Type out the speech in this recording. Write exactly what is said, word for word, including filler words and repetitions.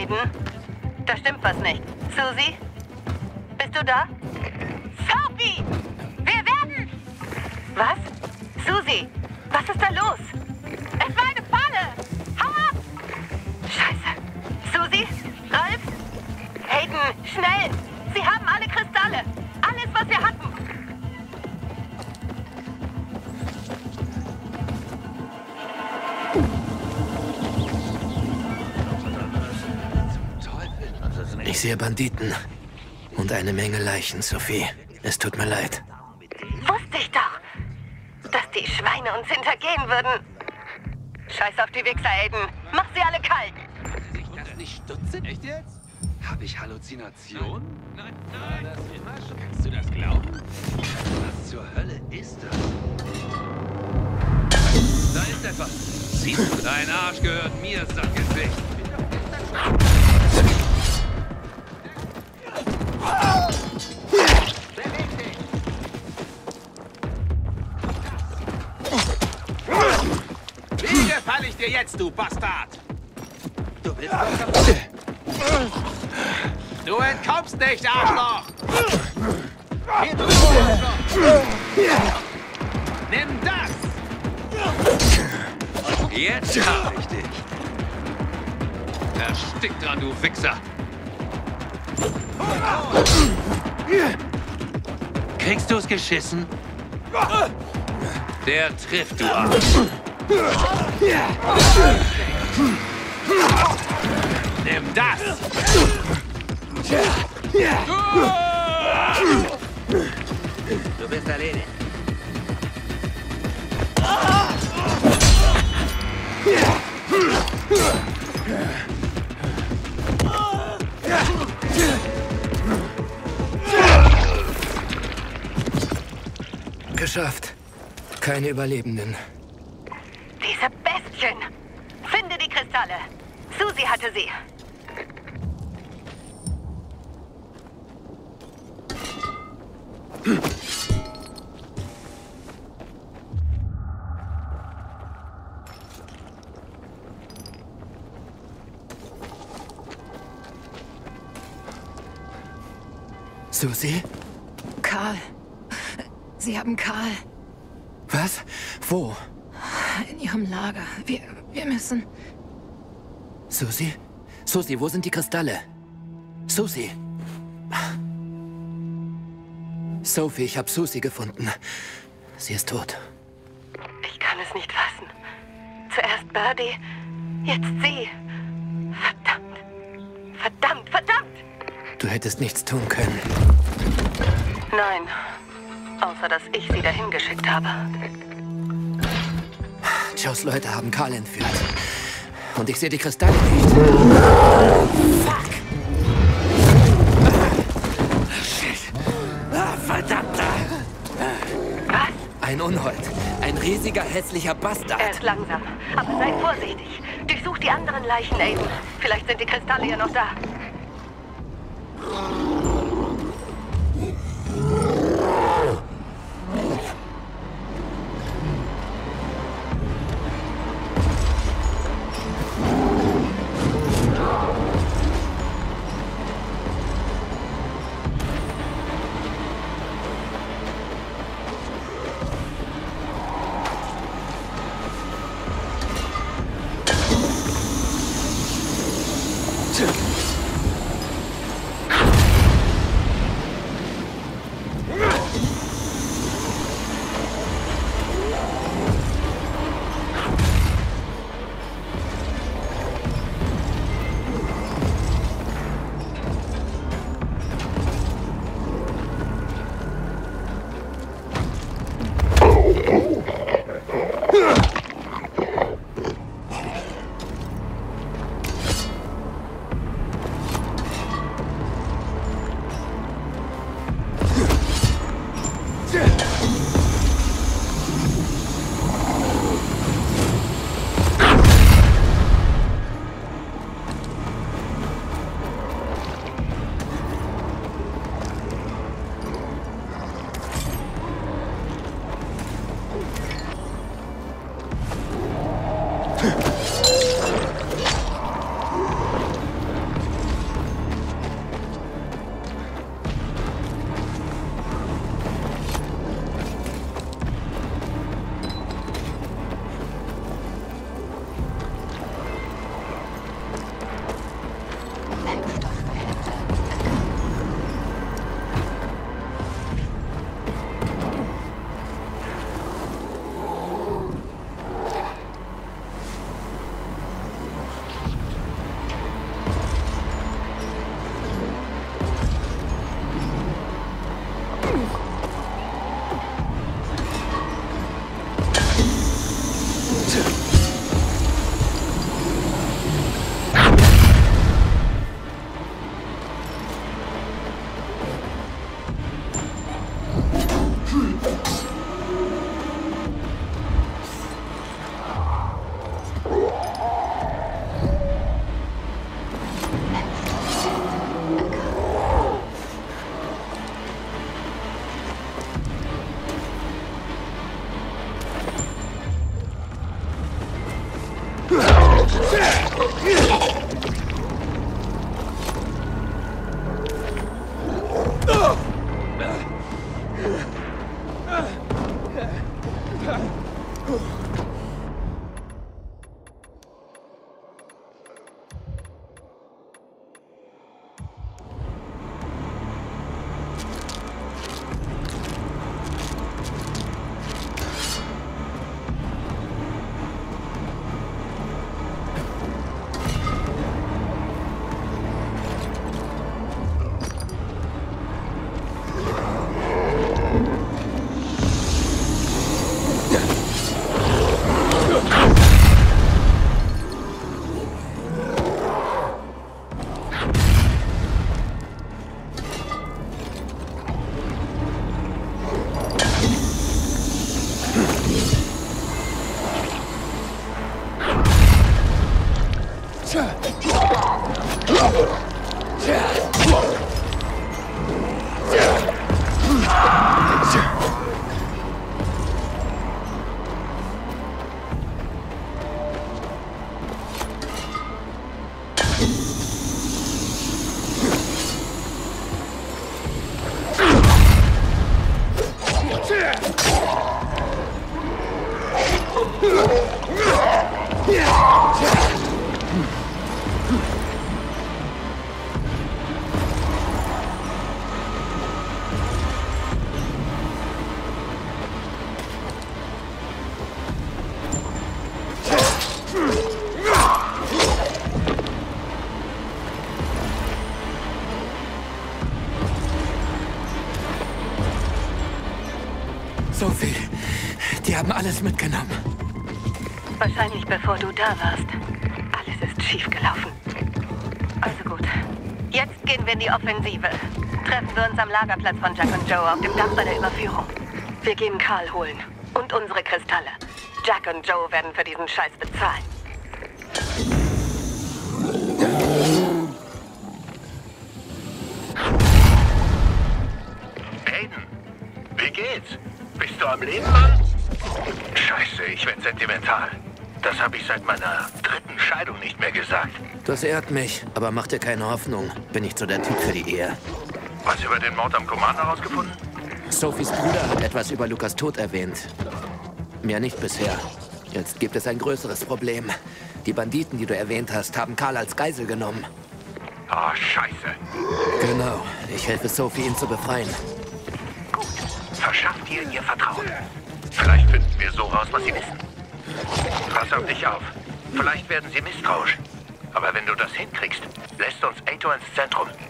Aiden? Da stimmt was nicht. Susie? Bist du da? Sophie! Wir werden... Was? Susie, was ist da los? Es war eine Falle! Hau ab! Scheiße. Susie? Ralf? Aiden, schnell! Sie haben alle Kristalle! Alles, was wir hatten! Ich sehe Banditen. Und eine Menge Leichen, Sophie. Es tut mir leid. Wusste ich doch, dass die Schweine uns hintergehen würden. Scheiß auf die Wichser, Aiden. Mach sie alle kalt. Sich das nicht stutzen? Echt jetzt? Habe ich Halluzinationen? Nein, nein. War das immer schon? Kannst du das glauben? Was zur Hölle ist das? Da ist etwas. Siehst du? Dein Arsch gehört mir, Sackgesicht. Wie gefall ich dir jetzt, du Bastard? Du willst doch... Du entkommst nicht, Arschloch! Hier, du Arschloch! Nimm das! Jetzt hab ich dich! Erstick dran, du Wichser! Kriegst du's geschissen? Der trifft, du Arsch! Nimm das! Du bist erledigt. Geschafft. Keine Überlebenden. Diese Bestien! Finde die Kristalle! Susie hatte sie. Susie? Karl. Sie haben Karl. Was? Wo? In ihrem Lager. Wir, wir müssen... Susie? Susie, wo sind die Kristalle? Susie? Sophie, ich habe Susie gefunden. Sie ist tot. Ich kann es nicht fassen. Zuerst Birdie, jetzt sie. Verdammt. Verdammt, verdammt! Du hättest nichts tun können. Nein. Außer, dass ich sie dahin geschickt habe. Joes Leute haben Karl entführt. Und ich sehe die Kristalle nicht. Fuck! Shit! Ah, verdammter! Was? Ein Unhold. Ein riesiger, hässlicher Bastard. Er ist langsam. Aber sei vorsichtig. Durchsuch die anderen Leichen, Aiden. Vielleicht sind die Kristalle ja noch da. Sophie, die haben alles mitgenommen. Wahrscheinlich bevor du da warst. Alles ist schiefgelaufen. Also gut. Jetzt gehen wir in die Offensive. Treffen wir uns am Lagerplatz von Jack und Joe auf dem Dach bei der Überführung. Wir gehen Karl holen. Und unsere Kristalle. Jack und Joe werden für diesen Scheiß bezahlen. Aiden, wie geht's? Bist du am Leben, Mann? Scheiße, ich werd sentimental. Das habe ich seit meiner dritten Scheidung nicht mehr gesagt. Das ehrt mich, aber mach dir keine Hoffnung. Bin ich so der Typ für die Ehe. Was über den Mord am Commander herausgefunden? Sophies Bruder hat etwas über Lukas Tod erwähnt. Mehr nicht bisher. Jetzt gibt es ein größeres Problem. Die Banditen, die du erwähnt hast, haben Karl als Geisel genommen. Ah, scheiße. Genau. Ich helfe Sophie, ihn zu befreien. Gut. Verschafft ihr ihr Vertrauen. Vielleicht finden wir so raus, was sie wissen. Pass auf dich auf. Vielleicht werden sie misstrauisch. Aber wenn du das hinkriegst, lässt uns Ato ins Zentrum.